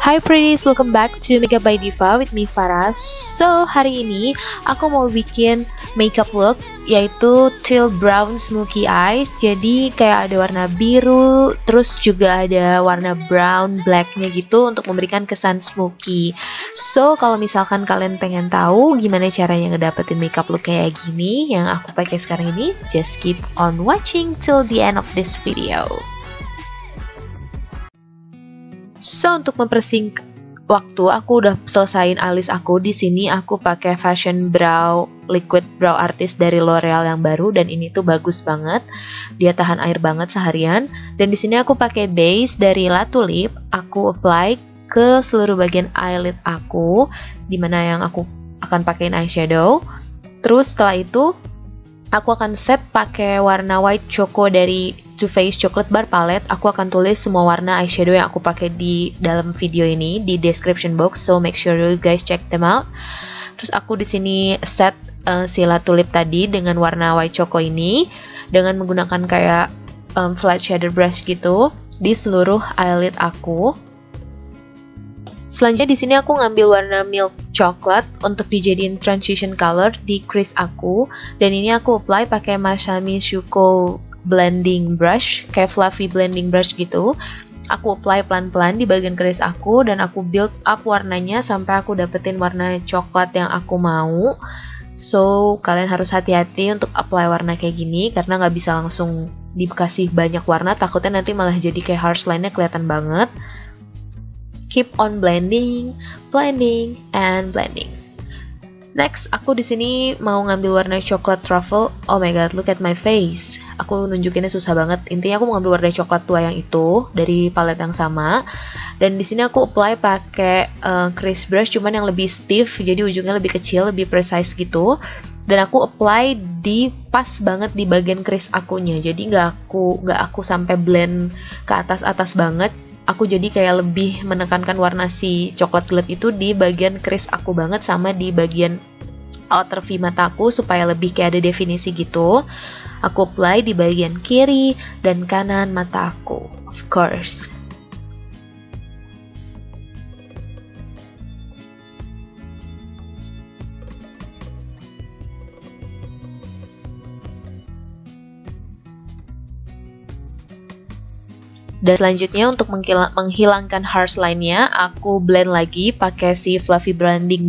Hi Pretties, welcome back to Makeupbydifa with me Farah. So hari ini aku mau bikin makeup look yaitu Teal Brown Smokey Eyes. Jadi kayak ada warna biru, terus juga ada warna brown blacknya gitu untuk memberikan kesan smoky. So kalau misalkan kalian pengen tahu gimana caranya ngedapetin makeup look kayak gini yang aku pakai sekarang ini, just keep on watching till the end of this video. So untuk mempersingkat waktu, aku udah selesain alis aku. Di sini aku pakai Fashion Brow Liquid Brow Artist dari L'Oreal yang baru dan ini tuh bagus banget. Dia tahan air banget seharian. Dan di sini aku pakai base dari La-tulipe. Aku apply ke seluruh bagian eyelid aku, dimana yang aku akan pakein eyeshadow. Terus setelah itu aku akan set pakai warna white choco dari Too Faced Chocolate Bar Palette. Aku akan tulis semua warna eyeshadow yang aku pakai di dalam video ini di description box, so make sure you guys check them out. Terus aku di sini set si La-tulipe tadi dengan warna white choco ini dengan menggunakan kayak flat shader brush gitu di seluruh eyelid aku. Selanjutnya di sini aku ngambil warna milk chocolate untuk dijadiin transition color di crease aku, dan ini aku apply pakai Marshmallow blending brush, kayak fluffy blending brush gitu. Aku apply pelan-pelan di bagian crease aku dan aku build up warnanya sampai aku dapetin warna coklat yang aku mau. So kalian harus hati-hati untuk apply warna kayak gini karena nggak bisa langsung dikasih banyak warna, takutnya nanti malah jadi kayak harsh line-nya kelihatan banget. Keep on blending, blending, and blending. Next, aku di sini mau ngambil warna coklat truffle. Oh my god, look at my face. Aku nunjukinnya susah banget. Intinya aku mau ngambil warna coklat tua yang itu dari palette yang sama. Dan di sini aku apply pakai crease brush, cuman yang lebih stiff, jadi ujungnya lebih kecil, lebih precise gitu. Dan aku apply di pas banget di bagian crease akunya. Jadi nggak aku sampai blend ke atas banget. Aku jadi kayak lebih menekankan warna si coklat gelap itu di bagian crease aku banget sama di bagian outer V mataku supaya lebih kayak ada definisi gitu. Aku apply di bagian kiri dan kanan mata aku, of course. Dan selanjutnya untuk menghilangkan harsh line-nya, aku blend lagi pakai si fluffy blending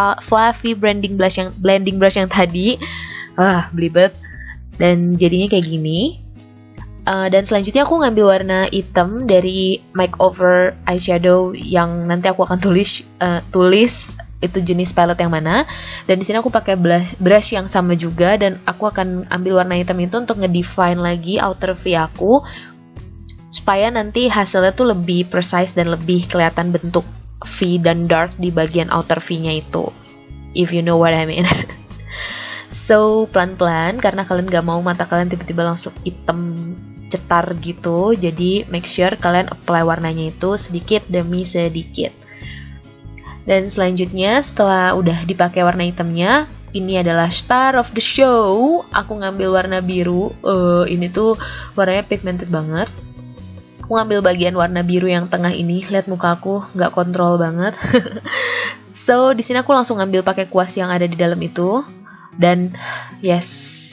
brush yang tadi. Belibet. Dan jadinya kayak gini. Dan selanjutnya aku ngambil warna hitam dari Makeover Eye Shadow yang nanti aku akan tulis itu jenis palette yang mana. Dan di sini aku pakai brush yang sama juga dan aku akan ambil warna hitam itu untuk ngedefine lagi outer V aku, supaya nanti hasilnya tuh lebih precise dan lebih kelihatan bentuk V dan dark di bagian outer V-nya itu, if you know what I mean. So pelan-pelan karena kalian gak mau mata kalian tiba-tiba langsung hitam cetar gitu, jadi make sure kalian apply warnanya itu sedikit demi sedikit. Dan selanjutnya setelah udah dipakai warna hitamnya, ini adalah star of the show. Aku ngambil warna biru. Ini tuh warnanya pigmented banget. Aku ngambil bagian warna biru yang tengah ini. Lihat muka aku nggak kontrol banget. So di sini aku langsung ngambil pakai kuas yang ada di dalam itu. Dan yes,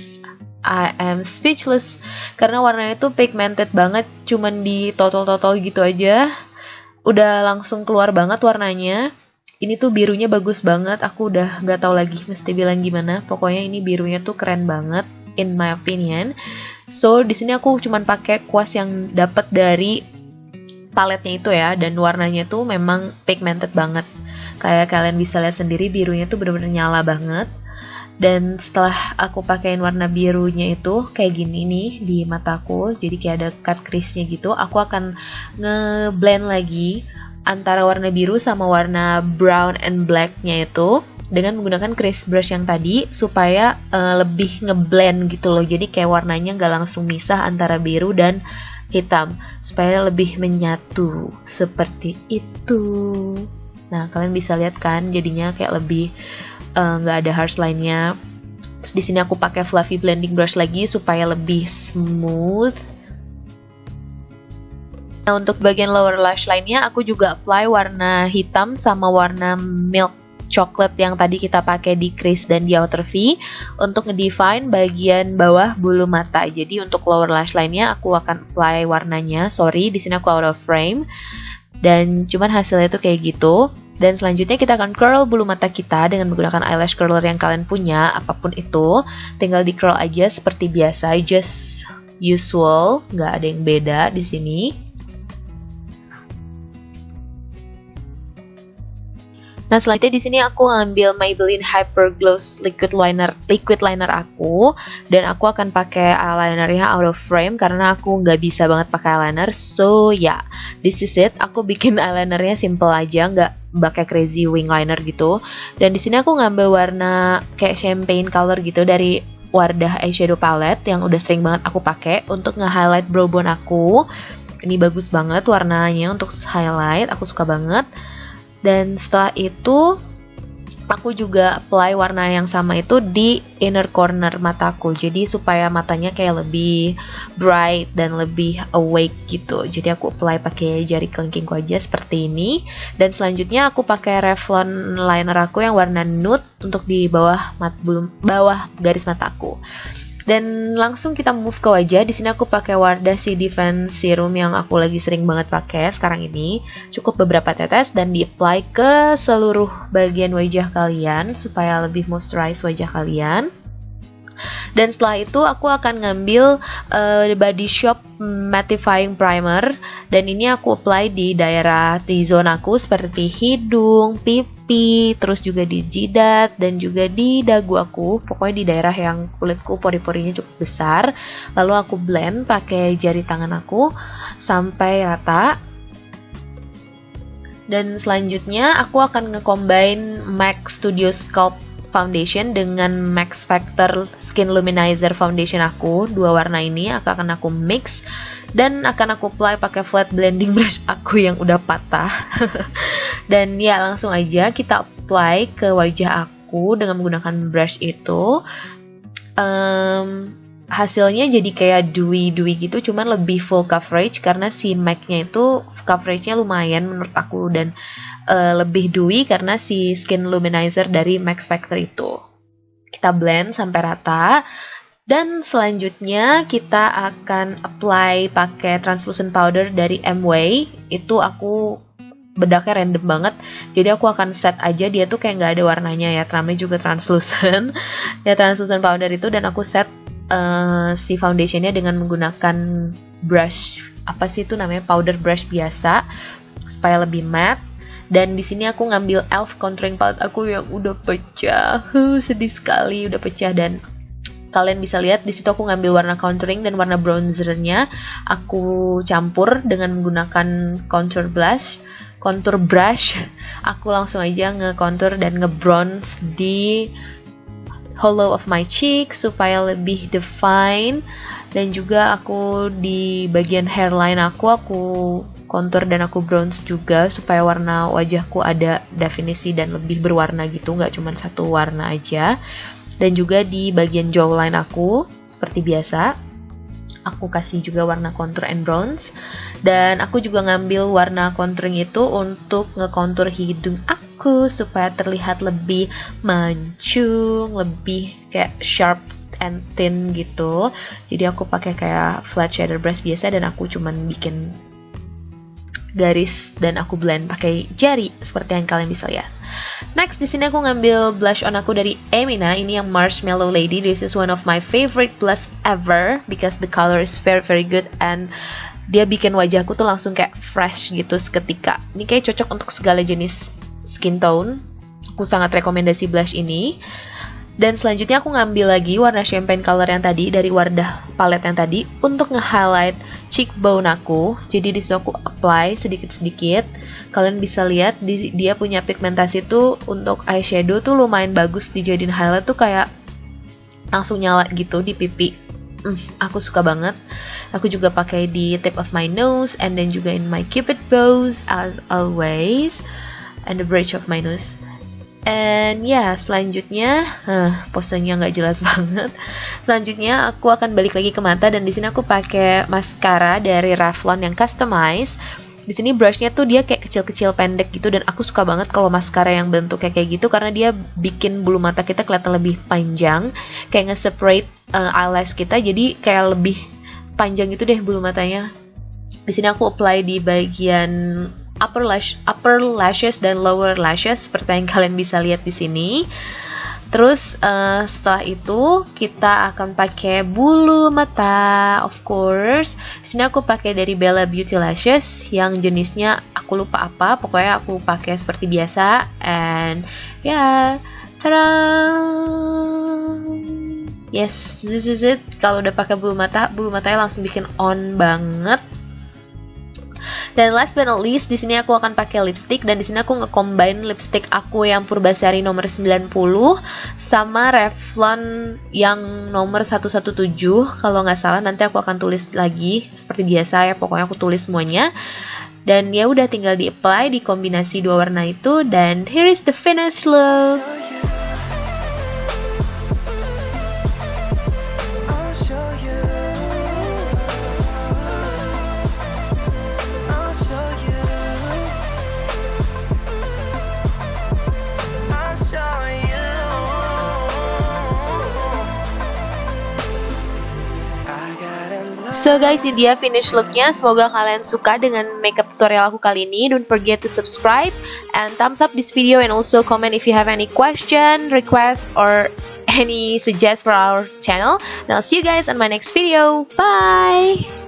I am speechless karena warnanya itu pigmented banget. Cuman di totol-totol gitu aja udah langsung keluar banget warnanya. Ini tuh birunya bagus banget. Aku udah nggak tahu lagi mesti bilang gimana. Pokoknya ini birunya tuh keren banget in my opinion. So di sini aku cuman pakai kuas yang dapat dari paletnya itu ya, dan warnanya tuh memang pigmented banget. Kayak kalian bisa lihat sendiri birunya tuh bener-bener nyala banget. Dan setelah aku pakein warna birunya itu kayak gini nih di mataku, jadi kayak ada cut crease-nya gitu. Aku akan nge-blend lagi antara warna biru sama warna brown and black-nya itu dengan menggunakan crease brush yang tadi supaya lebih ngeblend gitu loh. Jadi kayak warnanya nggak langsung misah antara biru dan hitam, supaya lebih menyatu seperti itu. Nah kalian bisa lihat kan jadinya kayak lebih nggak ada harsh line-nya. Terus di sini aku pakai fluffy blending brush lagi supaya lebih smooth. Nah, untuk bagian lower lash line-nya aku juga apply warna hitam sama warna milk coklat yang tadi kita pakai di crease dan di outer V untuk ngedefine bagian bawah bulu mata. Jadi untuk lower lash line-nya aku akan apply warnanya. Sorry, di sini aku out of frame. Dan cuman hasilnya tuh kayak gitu. Dan selanjutnya kita akan curl bulu mata kita dengan menggunakan eyelash curler yang kalian punya, apapun itu. Tinggal di curl aja seperti biasa, just usual, nggak ada yang beda di sini. Nah, selanjutnya di sini aku ngambil Maybelline Hyper Glow liquid liner aku, dan aku akan pakai eyelinernya out of frame karena aku nggak bisa banget pakai eyeliner. So ya, yeah, this is it. Aku bikin eyelinernya simple aja, nggak pakai crazy wing liner gitu. Dan di sini aku ngambil warna kayak champagne color gitu dari Wardah Eye Shadow palette yang udah sering banget aku pakai untuk nge-highlight brow bone aku. Ini bagus banget warnanya untuk highlight, aku suka banget. Dan setelah itu aku juga apply warna yang sama itu di inner corner mataku, jadi supaya matanya kayak lebih bright dan lebih awake gitu. Jadi aku apply pakai jari kelingkingku aja seperti ini. Dan selanjutnya aku pakai Revlon liner aku yang warna nude untuk di bawah garis mataku. Dan langsung kita move ke wajah. Di sini aku pakai Wardah C-defense serum yang aku lagi sering banget pakai sekarang ini. Cukup beberapa tetes dan di-apply ke seluruh bagian wajah kalian supaya lebih moisturize wajah kalian. Dan setelah itu aku akan ngambil Body Shop Mattifying Primer, dan ini aku apply di daerah T-zone aku seperti hidung, pipi, terus juga di jidat dan juga di dagu aku, pokoknya di daerah yang kulitku pori-porinya cukup besar. Lalu aku blend pakai jari tangan aku sampai rata. Dan selanjutnya aku akan nge-combine MAC Studio Sculpt Foundation dengan Max Factor Skin Luminizer Foundation aku. Dua warna ini akan aku mix dan akan aku apply pakai flat blending brush aku yang udah patah. Dan ya langsung aja kita apply ke wajah aku dengan menggunakan brush itu. Hasilnya jadi kayak dewy gitu, cuman lebih full coverage karena si MAC-nya itu coveragenya lumayan menurut aku, dan lebih dewy karena si skin luminizer dari Max Factor itu. Kita blend sampai rata. Dan selanjutnya kita akan apply pakai translucent powder dari Amway. Itu aku bedaknya random banget, jadi aku akan set aja, dia tuh kayak nggak ada warnanya ya, namanya juga translucent ya, translucent powder itu. Dan aku set si foundationnya dengan menggunakan brush, apa sih itu namanya, powder brush biasa supaya lebih matte. Dan di sini aku ngambil e.l.f. contouring palette aku yang udah pecah, sedih sekali udah pecah. Dan kalian bisa lihat di situ aku ngambil warna contouring dan warna bronzernya aku campur dengan menggunakan contour brush. Aku langsung aja nge-contour dan nge-bronze di hollow of my cheek supaya lebih define. Dan juga aku di bagian hairline aku contour dan aku bronze juga supaya warna wajahku ada definisi dan lebih berwarna gitu, nggak cuma satu warna aja. Dan juga di bagian jawline aku seperti biasa aku kasih juga warna contour and bronze. Dan aku juga ngambil warna contouring itu untuk ngekontur hidung aku supaya terlihat lebih mancung, lebih kayak sharp and thin gitu. Jadi aku pakai kayak flat shader brush biasa dan aku cuman bikin garis dan aku blend pakai jari seperti yang kalian bisa lihat. Next di sini aku ngambil blush on aku dari Emina, ini yang Marshmallow Lady. This is one of my favorite blush ever because the color is very good and dia bikin wajahku tuh langsung kayak fresh gitu seketika. Ini kayak cocok untuk segala jenis skin tone. Aku sangat rekomendasi blush ini. Dan selanjutnya aku ngambil lagi warna champagne color yang tadi dari Wardah palette yang tadi untuk nge-highlight cheekbone aku. Jadi di sini aku apply sedikit-sedikit. Kalian bisa lihat dia punya pigmentasi tuh untuk eyeshadow tuh lumayan bagus, dijadiin highlight tuh kayak langsung nyala gitu di pipi. Aku suka banget. Aku juga pakai di tip of my nose and then juga in my cupid bows as always and the bridge of my nose. And ya, selanjutnya, posenya nggak jelas banget. Selanjutnya aku akan balik lagi ke mata dan di sini aku pakai maskara dari Revlon yang customize. Di sini brushnya tuh dia kayak kecil-kecil pendek gitu dan aku suka banget kalau maskara yang bentuknya kayak gitu karena dia bikin bulu mata kita kelihatan lebih panjang, kayak nge-separate eyelash kita, jadi kayak lebih panjang gitu deh bulu matanya. Di sini aku apply di bagian upper lashes dan lower lashes seperti yang kalian bisa lihat di sini. Terus setelah itu kita akan pakai bulu mata, of course. Di sini aku pakai dari Bella Beauty Lashes yang jenisnya aku lupa apa, pokoknya aku pakai seperti biasa. And ya, tada! Yes, this is it. Kalau udah pakai bulu matanya langsung bikin on banget. Dan last but not least, di sini aku akan pakai lipstick dan di sini aku nge-combine lipstick aku yang Purbasari nomor 90 sama Revlon yang nomor 117 kalau nggak salah. Nanti aku akan tulis lagi seperti biasa ya, pokoknya aku tulis semuanya. Dan ya udah tinggal di-apply di kombinasi dua warna itu dan here is the finished look. So guys, ini dia finish looknya. Semoga kalian suka dengan makeup tutorial aku kali ini. Don't forget to subscribe and thumbs up this video and also comment if you have any question, request or any suggest for our channel. And I'll see you guys on my next video. Bye!